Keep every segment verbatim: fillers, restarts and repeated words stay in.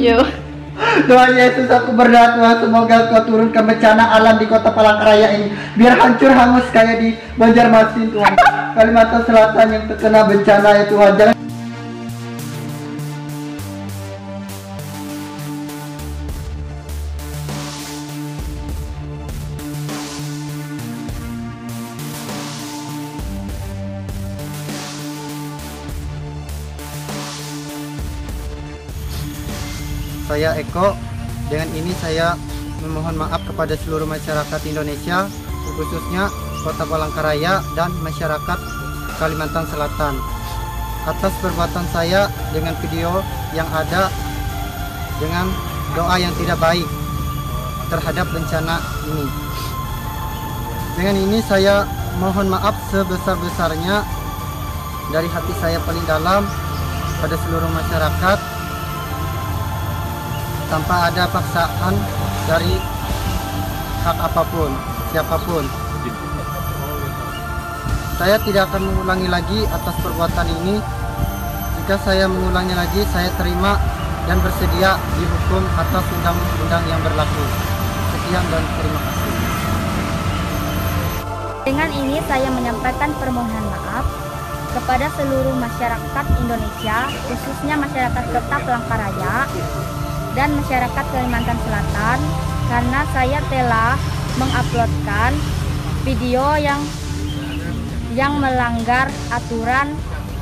Yuk. Tuhan Yesus, aku berdoa Tuhan, semoga Kau turunkan bencana alam di kota Palangkaraya ini, biar hancur hangus kayak di Banjarmasin Tuhan. Kalimantan Selatan yang terkena bencana ya Tuhan. Jangan Saya Eko, dengan ini saya memohon maaf kepada seluruh masyarakat Indonesia, khususnya Kota Palangkaraya dan masyarakat Kalimantan Selatan, atas perbuatan saya dengan video yang ada dengan doa yang tidak baik terhadap bencana ini. Dengan ini saya mohon maaf sebesar-besarnya dari hati saya paling dalam pada seluruh masyarakat, tanpa ada paksaan dari hak apapun, siapapun. Saya tidak akan mengulangi lagi atas perbuatan ini. Jika saya mengulangi lagi, saya terima dan bersedia dihukum atas undang-undang yang berlaku. Sekian dan terima kasih. Dengan ini saya menyampaikan permohonan maaf kepada seluruh masyarakat Indonesia, khususnya masyarakat Kota Palangkaraya dan masyarakat Kalimantan Selatan, karena saya telah menguploadkan video yang yang melanggar aturan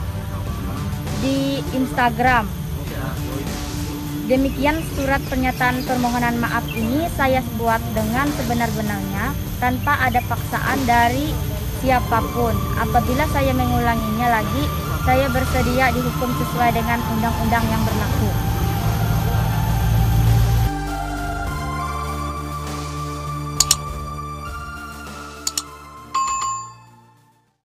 di Instagram. Demikian surat pernyataan permohonan maaf ini saya buat dengan sebenar-benarnya tanpa ada paksaan dari siapapun. Apabila saya mengulanginya lagi, saya bersedia dihukum sesuai dengan undang-undang yang berlaku.